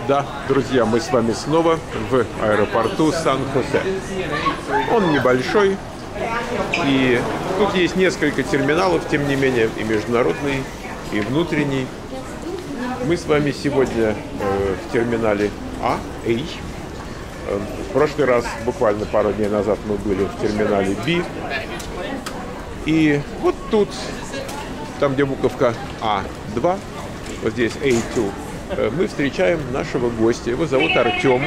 Да, друзья, мы с вами снова в аэропорту Сан-Хосе. Он небольшой, и тут есть несколько терминалов, тем не менее, и международный, и внутренний. Мы с вами сегодня в терминале А. В прошлый раз, буквально пару дней назад, мы были в терминале B. И вот тут, там где буковка А2, вот здесь A2, мы встречаем нашего гостя. Его зовут Артем.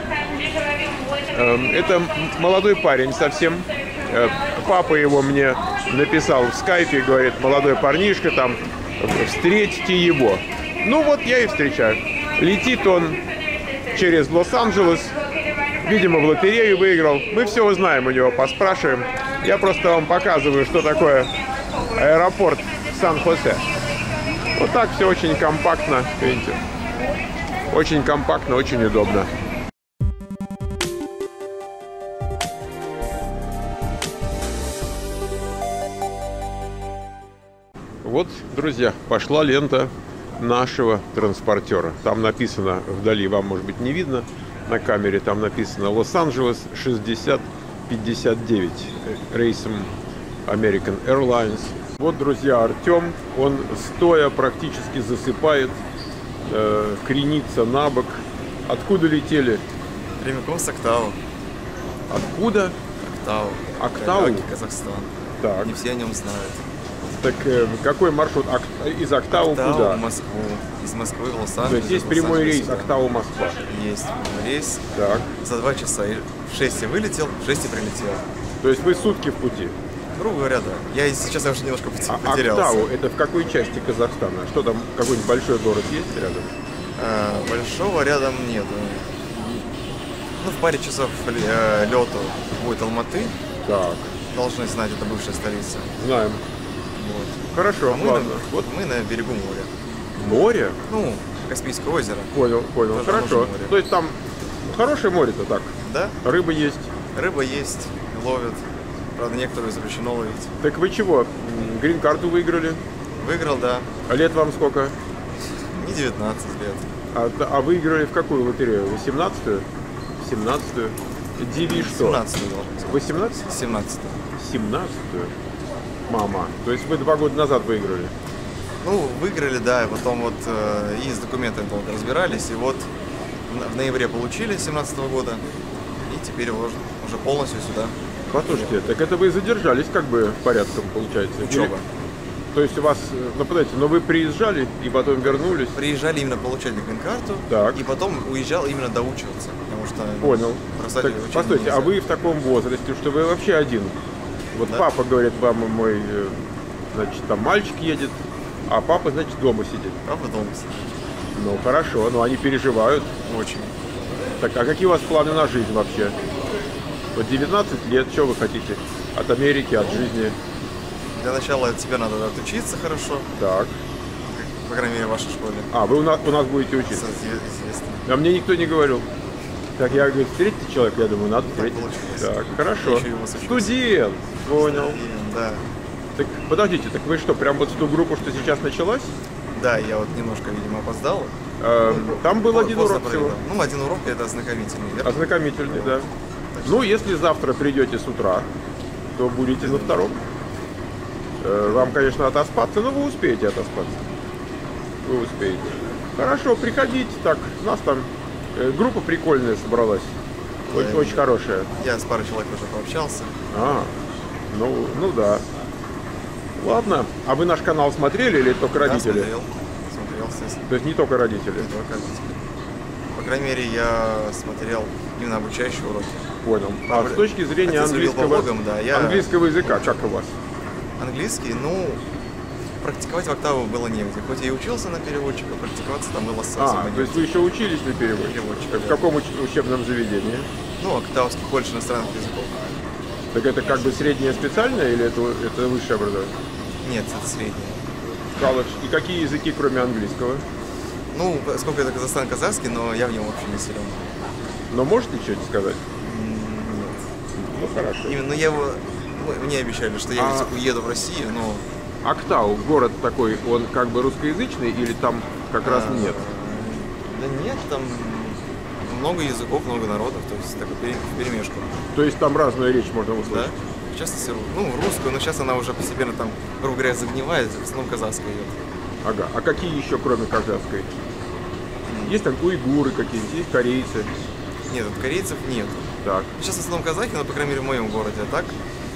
Это молодой парень совсем. Папа его мне написал в скайпе, говорит: молодой парнишка, там, встретите его. Ну вот я и встречаю. Летит он через Лос-Анджелес. Видимо, в лотерею выиграл. Мы все узнаем у него, поспрашиваем. Я просто вам показываю, что такое аэропорт Сан-Хосе. Вот так все очень компактно, видите. Очень компактно, очень удобно. Вот, друзья, пошла лента нашего транспортера. Там написано вдали, вам, может быть, не видно на камере, там написано Лос-Анджелес 6059 рейсом American Airlines. Вот, друзья, Артем, он стоя практически засыпает, кренится на бок. Откуда летели? Прямиком с Актау. Откуда? Актау. Актау? Казахстан. Так. Не все о нем знают. Так какой маршрут? Из Актау куда? В Москву. Из Москвы в Лос-Анджелес. То есть есть прямой рейс Актау-Москва? Есть прямой рейс. Так. За 2 часа. В 6 я вылетел, в 6 я прилетел. То есть вы сутки в пути? Грубо говоря, да. Сейчас я уже немножко потерялся. Актау — это в какой части Казахстана? Что там, какой-нибудь большой город есть рядом? Большого рядом нет. Ну, в паре часов лету будет Алматы. Так. Должны знать, это бывшая столица. Знаем. Вот. Хорошо, ладно. Вот мы на берегу моря. Море? Ну, Каспийское озеро. Понял. Тоже Хорошо. То есть там хорошее море-то так? Да. Рыба есть? Рыба есть, ловят. Правда, некоторые запрещено ловить. Так вы чего, грин-карту выиграли? Выиграл, да. А лет вам сколько? Не 19 лет. А выиграли в какую лотерею? 18-ю? 17-ю? Диви что? 17-ю. 18? 17-ю. 17-ю? Мама. То есть вы 2 года назад выиграли? Ну, выиграли, да. И потом вот и с документами долго разбирались. И вот в ноябре получили 17-го года. И теперь уже полностью сюда. Послушайте, так это вы задержались как бы порядком, получается? Учеба. То есть у вас, ну подождите, но вы приезжали и потом вернулись? Приезжали именно получать грин-карту, так. И потом уезжал именно доучиваться, потому что... Понял. Так, постойте, нельзя. А вы в таком возрасте, что вы вообще один? Вот да? Папа говорит, мама мой, значит, там мальчик едет, а папа, значит, дома сидит. Папа дома сидит. Ну хорошо, но они переживают. Очень. Так, а какие у вас планы на жизнь вообще? Вот 19 лет, что вы хотите? От Америки, от жизни? Для начала тебе надо отучиться хорошо. Так. По крайней мере, в вашей школе. А, вы у нас будете учиться? Естественно. А мне никто не говорил. Так, я говорю, встретите человека, я думаю, надо встретить. Так, хорошо. Студент. Понял. Студент, да. Так, подождите, так вы что, прям вот в ту группу, что сейчас началась? Да, я вот немножко, видимо, опоздал. Там был один урок всего. Ну, один урок это ознакомительный, верно? Ознакомительный, да. Ну, если завтра придете с утра, то будете на втором. Вам, конечно, отоспаться, но вы успеете отоспаться. Вы успеете. Хорошо, приходите. Так, у нас там группа прикольная собралась. Очень хорошая. Я с парой человек уже пообщался. Ну да. Ладно. А вы наш канал смотрели или только родители? Да, смотрел, естественно. То есть не только родители? Не только родители. По крайней мере, я смотрел именно обучающие уроки. Понял. А с точки зрения английского языка, как у вас? Английский, ну, практиковать в Актау было негде. Хоть я и учился на переводчика, практиковаться там было совсем негде. То есть вы еще учились на переводчика? В каком учебном заведении? Ну, Актауский колледж иностранных языков. Так это как бы среднее специальное или это высшее образование? Нет, это среднее. Колледж. И какие языки, кроме английского? Ну, поскольку это казахстан-казахский, но я в нем вообще не силен. Но можете что-нибудь сказать? Нет. Ну, хорошо. Именно мне обещали, что я уеду в Россию, но... Актау, город такой, он как бы русскоязычный или там как раз нет? Да нет, там много языков, много народов, то есть такой перемешку. То есть там разную речь можно услышать? Да. Часто все, русскую, но сейчас она уже постепенно там, грубо говоря, загнивает, в основном казахская идет. Ага. А какие еще, кроме казахской? Есть там уйгуры какие-нибудь, есть корейцы? Нет, вот корейцев нет. Так. Сейчас в основном казахи, но, по крайней мере, в моем городе, а так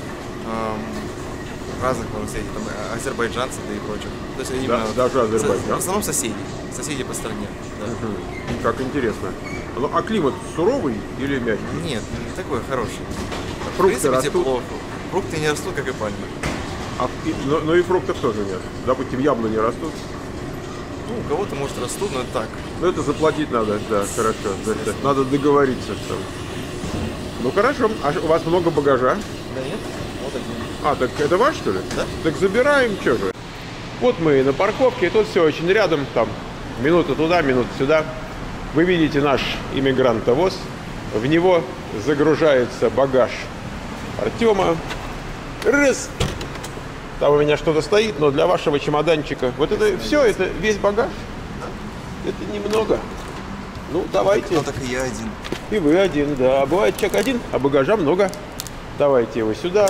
разных, можно сказать, там, азербайджанцев, да и прочих. То есть именно даже Азербайджан? В основном соседи по стране. Да. Как интересно. Ну, а климат суровый или мягкий? Нет, такой хороший. Фрукты в принципе, растут? тепло. Фрукты не растут, как и пальмы. Но и фруктов тоже нет. Допустим, яблони растут. Ну, у кого-то, может, растут, но это так. Ну, это заплатить надо, да, хорошо. Надо договориться, что... Ну, хорошо. А у вас много багажа? Да нет, вот один. А, так это ваш, что ли? Да. Так забираем, что же. Вот мы на парковке, тут все очень рядом, там минута туда, минута сюда. Вы видите наш иммигрантовоз. В него загружается багаж Артема. Раз. Там у меня что-то стоит, но для вашего чемоданчика. Вот это все, это весь багаж? Это немного. Ну, давайте. Ну, так и я один. И вы один, да. А бывает человек один, а багажа много. Давайте его сюда.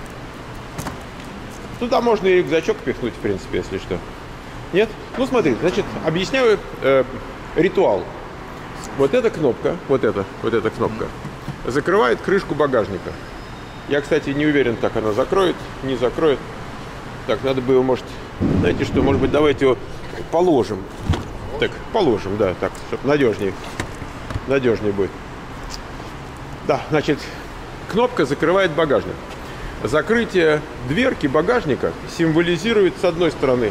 Туда можно и рюкзачок пихнуть, в принципе, если что. Нет? Ну, смотри, значит, объясняю ритуал. Вот эта кнопка, вот эта кнопка, закрывает крышку багажника. Я, кстати, не уверен, так она закроет, не закроет. Так, надо бы его, может, знаете что, может быть, давайте его положим. Так, положим, да, так, чтобы надежнее будет. Да, значит, кнопка закрывает багажник. Закрытие дверки багажника символизирует, с одной стороны,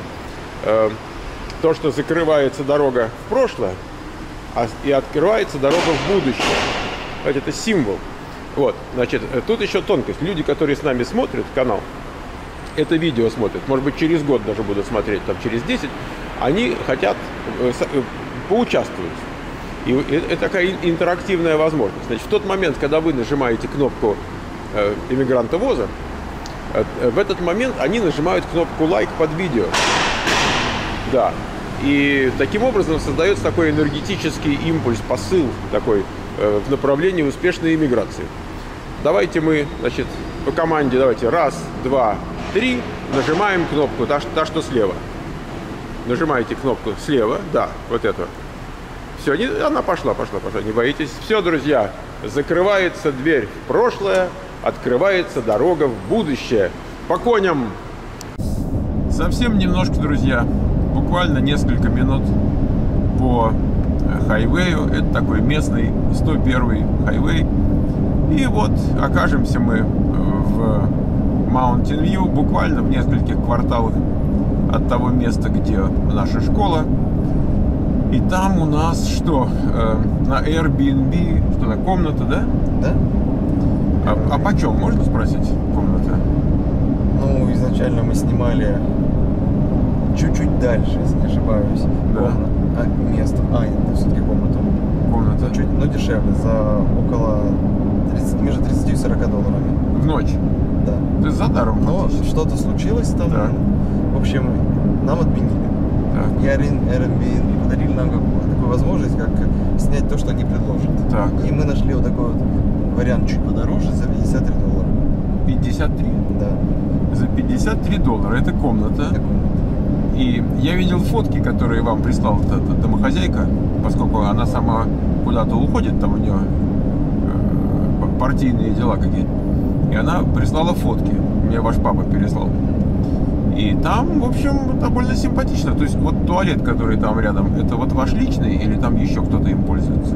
то, что закрывается дорога в прошлое, и открывается дорога в будущее. Это символ. Вот, значит, тут еще тонкость. Люди, которые с нами смотрят канал, это видео смотрят, может быть, через год даже будут смотреть, там, через 10, они хотят поучаствовать. И это такая интерактивная возможность. Значит, в тот момент, когда вы нажимаете кнопку иммигрантовоза, в этот момент они нажимают кнопку лайк под видео. Да. И таким образом создается такой энергетический импульс, посыл такой в направлении успешной иммиграции. Давайте мы, значит, по команде, давайте, 1, 2, 3, нажимаем кнопку, та, что слева. Нажимаете кнопку слева, да, вот это. Все, она пошла, не боитесь. Все, друзья, закрывается дверь в прошлое, открывается дорога в будущее. По коням! Совсем немножко, друзья, буквально несколько минут по хайвею. Это такой местный 101-й хайвей. И вот окажемся мы в Mountain View, буквально в нескольких кварталах от того места, где наша школа. И там у нас что? На Airbnb, что на комната, да? Да. А почем, можно спросить, комната? Ну, изначально мы снимали чуть-чуть дальше, если не ошибаюсь. Да. Место. Это все-таки комната. Комната. Чуть, но дешевле, за около 30, между 30 и 40 долларами. В ночь? Да. То есть за даром? Но что-то случилось там. Так. В общем, нам отменили. Так. И Airbnb подарили нам такую возможность, как снять то, что они предложат. Так. И мы нашли вот такой вот вариант чуть подороже за 53 доллара. 53? Да. За 53 доллара. Это комната. И я видел фотки, которые вам прислала эта домохозяйка, поскольку она сама куда-то уходит, там у нее партийные дела какие-то. И она прислала фотки. Мне ваш папа переслал. И там, в общем, довольно симпатично. То есть вот туалет, который там рядом, это вот ваш личный или там еще кто-то им пользуется?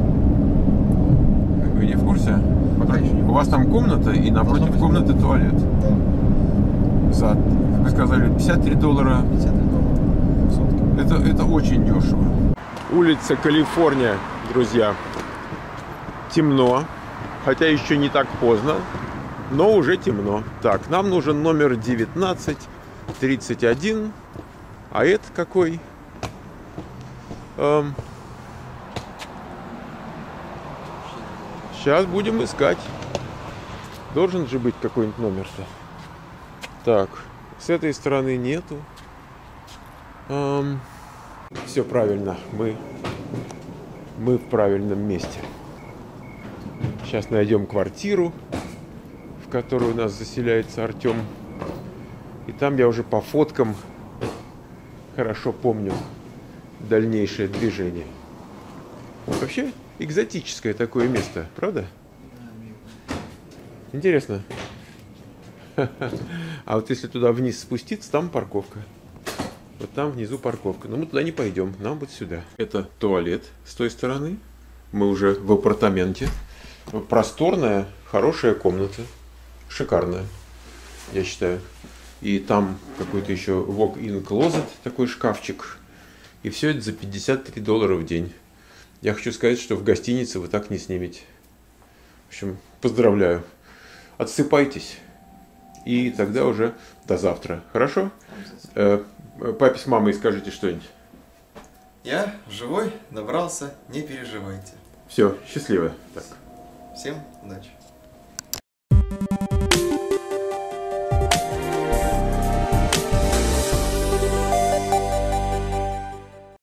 Вы не в курсе? Пока еще не. У вас там комната и напротив комнаты туалет. Да. За, вы сказали, 53 доллара. 53 доллара в сутки. Это очень дешево. Улица Калифорния, друзья. Темно, хотя еще не так поздно, но уже темно. Так, нам нужен номер 1931. А это какой? Сейчас будем искать. Должен же быть какой-нибудь номер-то. Так, с этой стороны нету. Все правильно. Мы мы в правильном месте. Сейчас найдем квартиру, в которой у нас заселяется Артем. И там я уже по фоткам хорошо помню дальнейшее движение. Вообще экзотическое такое место, правда? Интересно. А вот если туда вниз спуститься, там парковка. Вот там внизу парковка. Но мы туда не пойдем, нам вот сюда. Это туалет с той стороны. Мы уже в апартаменте. Просторная, хорошая комната. Шикарная, я считаю. И там какой-то еще walk-in closet, такой шкафчик. И все это за $53 в день. Я хочу сказать, что в гостинице вы так не снимете. В общем, поздравляю. Отсыпайтесь. И тогда уже до завтра. Хорошо? Папе с мамой скажите что-нибудь. Я живой, добрался, не переживайте. Все, счастливо. Так. Всем удачи.